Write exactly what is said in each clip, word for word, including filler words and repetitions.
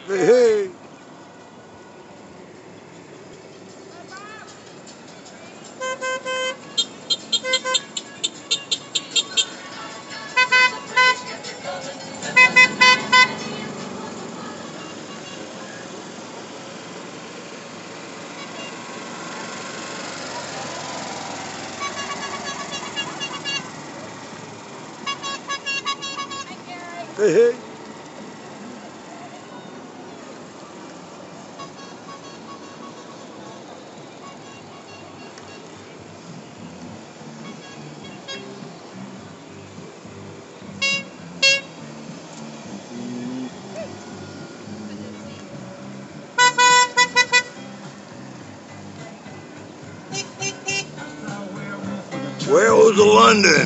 Hey, hey. Hey, hey. Wales to London.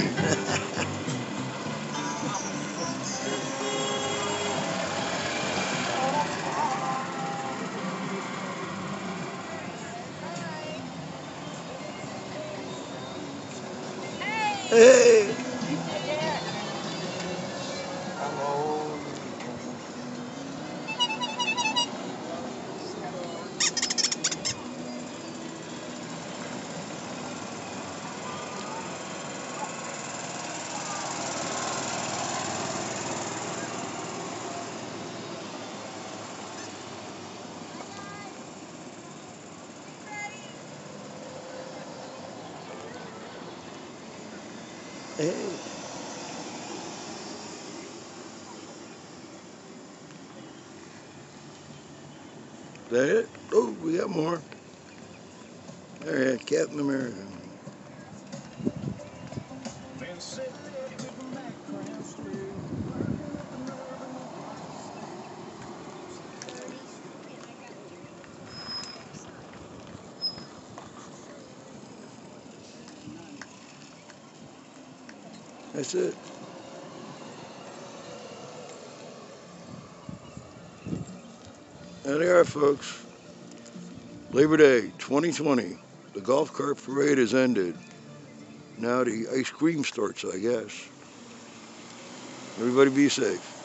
Hey. Hey. That it? Oh, we got more. There, Captain America. That's it. There they are, folks. Labor Day twenty twenty. The golf cart parade has ended. Now the ice cream starts, I guess. Everybody be safe.